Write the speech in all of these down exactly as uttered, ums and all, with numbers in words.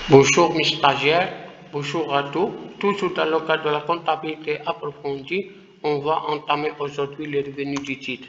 Bonjour mes stagiaires, bonjour à tous. Toujours dans le cadre de la comptabilité approfondie, on va entamer aujourd'hui les revenus du titre.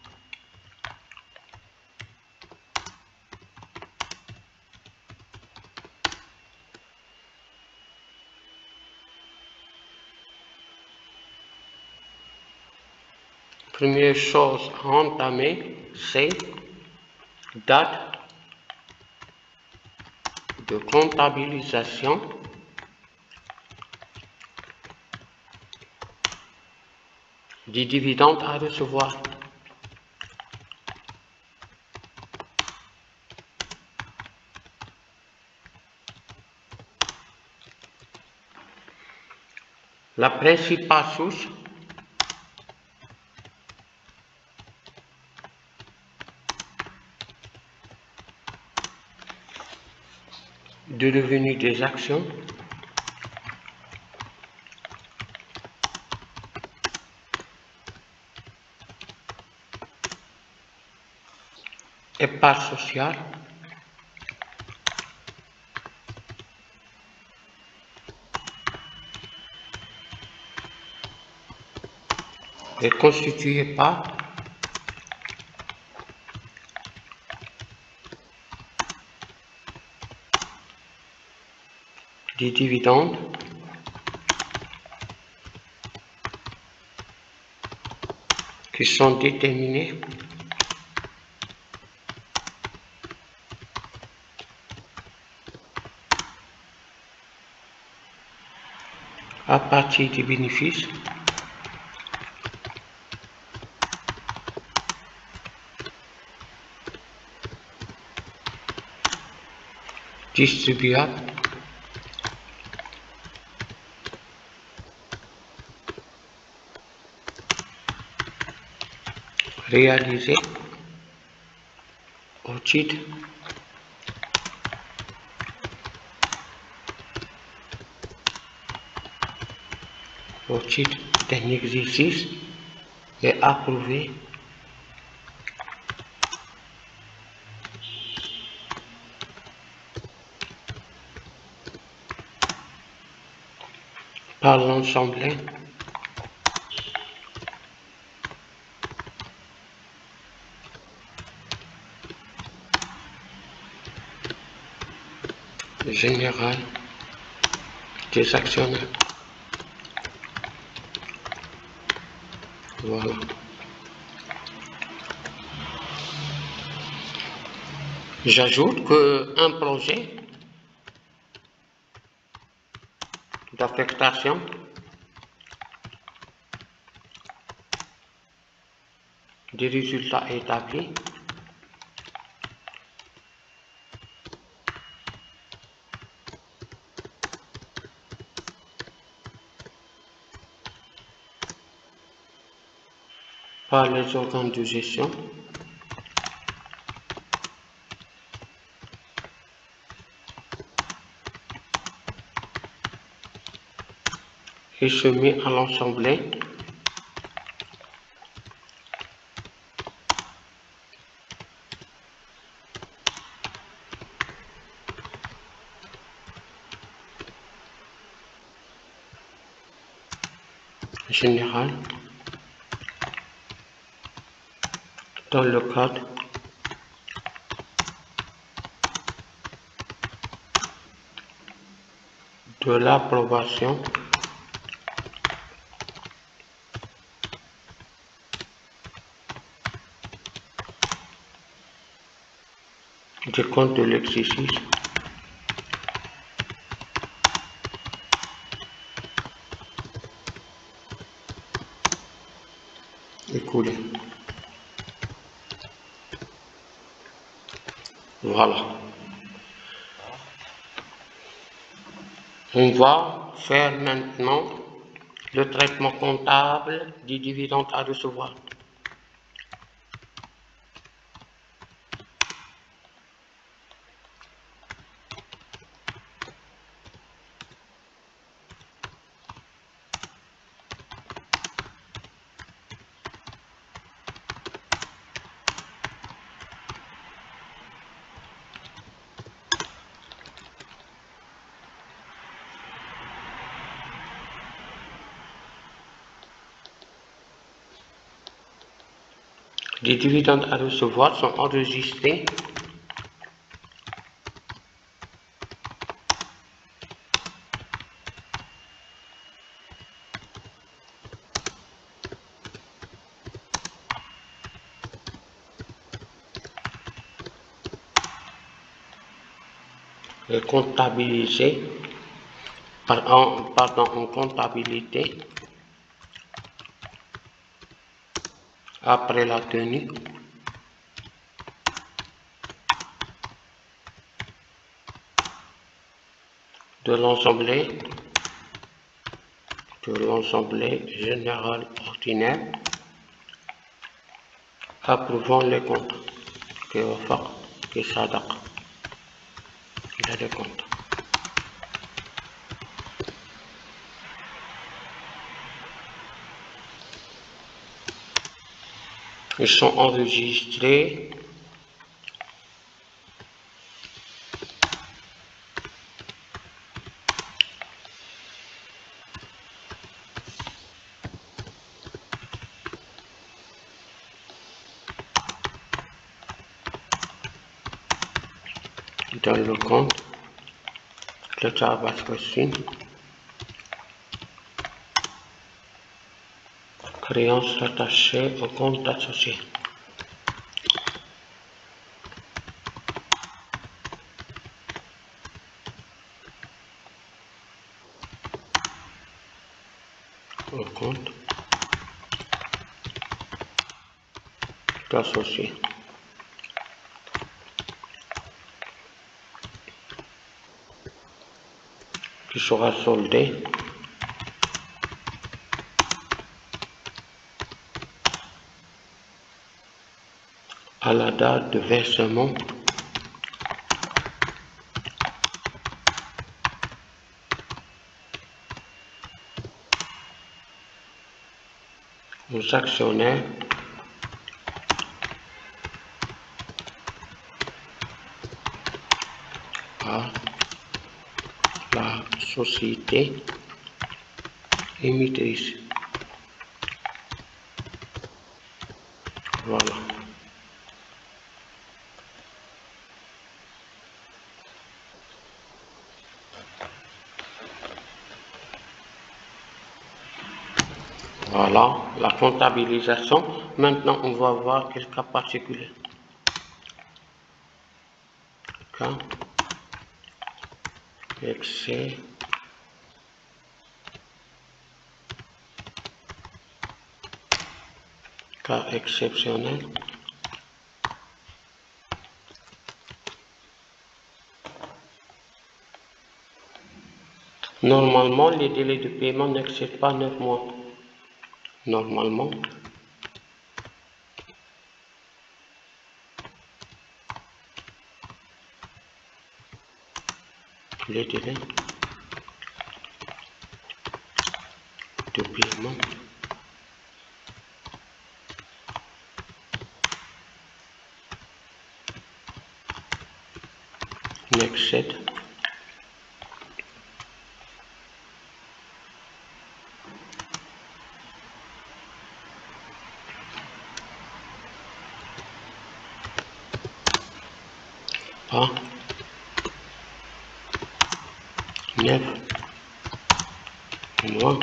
Première chose à entamer, c'est date de comptabilisation des dividendes à recevoir. La principale source de revenus des actions et part sociale est constituée par des dividendes qui sont déterminés à partir des bénéfices distribuables réalisés au titre au titre d'un exercice et approuvés par l'Assemblée générale des actionnaires. Voilà. J'ajoute qu'un projet d'affectation des résultats établis par les organes de gestion et soumis à l'Assemblée générale dans le cadre de l'approbation des comptes de l'exercice écoulé. Voilà. On va faire maintenant le traitement comptable des dividendes à recevoir. Les dividendes à recevoir sont enregistrés et comptabilisés par en, pardon, en comptabilité après la tenue de l'ensemble de l'ensemble général ordinaire approuvant les comptes qui offrent qui s'adaptent les comptes. Ils sont enregistrés dans le compte le travail reçu, créances rattachées au compte associé. Au compte associé. Qui sera soldé à la date de versement aux actionnaires à la société émettrice. Voilà. Voilà la comptabilisation. Maintenant, on va voir quel cas particulier. Cas excès cas exceptionnel. Normalement, les délais de paiement n'excèdent pas neuf mois. Normalement, les délais de paiement n'excèdent pas neuf mois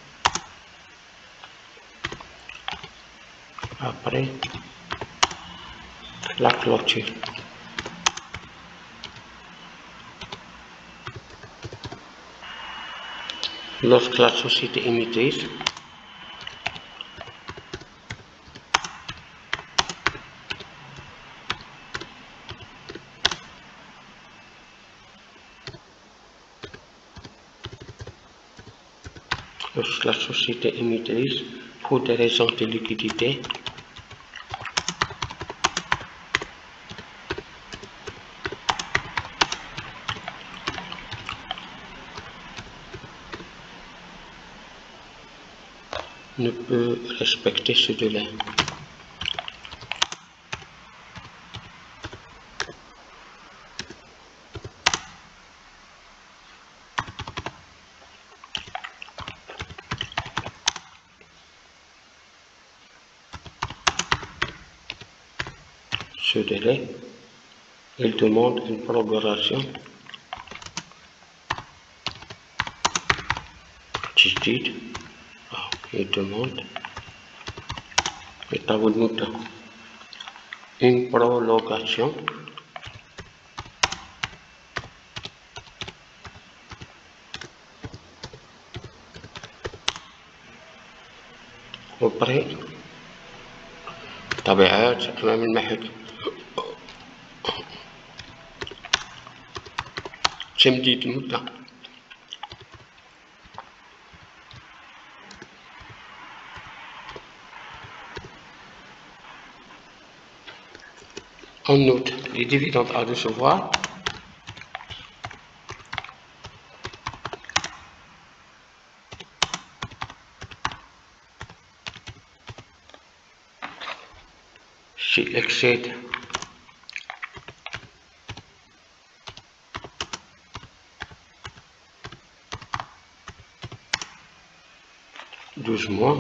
après la clôture. Lorsque la société émettrice lorsque la société émettrice, pour des raisons de liquidité, ne peut respecter ce délai. ce délai, il demande une prolongation digit. Ah, il demande une prolongation auprès طبيعات أمام المحك تمديد المدة. On note les dividendes à recevoir, s'il excède douze mois,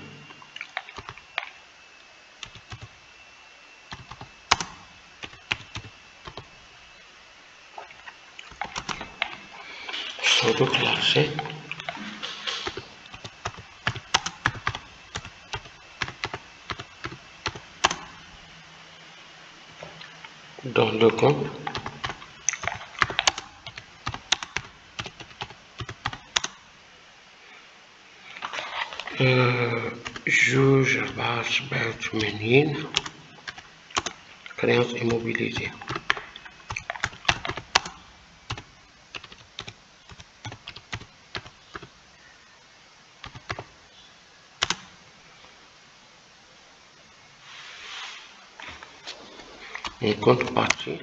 sont reclassés dans le compte euh, juge basse bête menine, créance immobilisée. En contrepartie,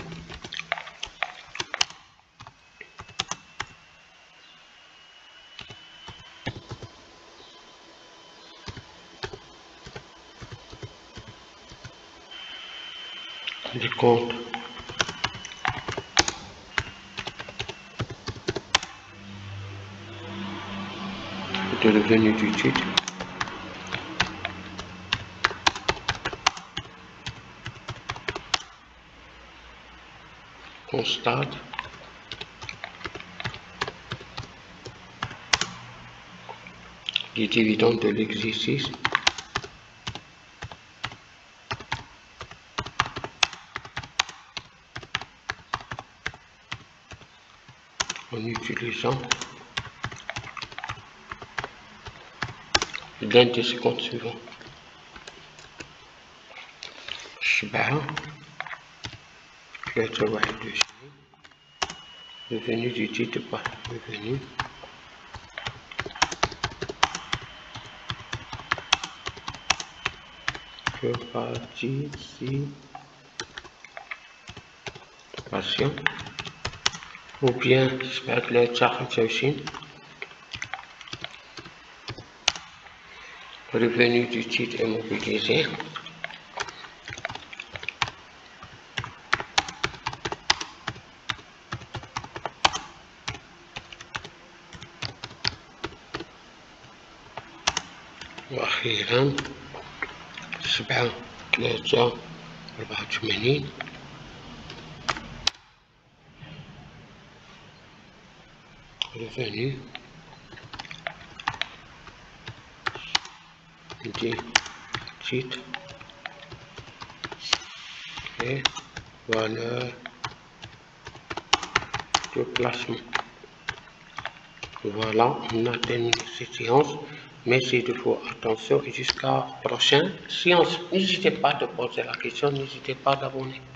les comptes de revenu du titre constate les dividendes de l'exercice en utilisant l'un de ces comptes suivants. سبعة ثلاثة واحد وعشرين revenu du titre par revenu que participation ou bien سبعة ثلاثة خمسة وعشرين revenu du titre immobilisé وأخيرا سبعة ثلاثة أربعة وثمانين revenu du titre et valeur de placement. Voilà, on a terminé cette séance. Merci de votre attention et jusqu'à la prochaine séance. N'hésitez pas de poser la question, n'hésitez pas d'abonner.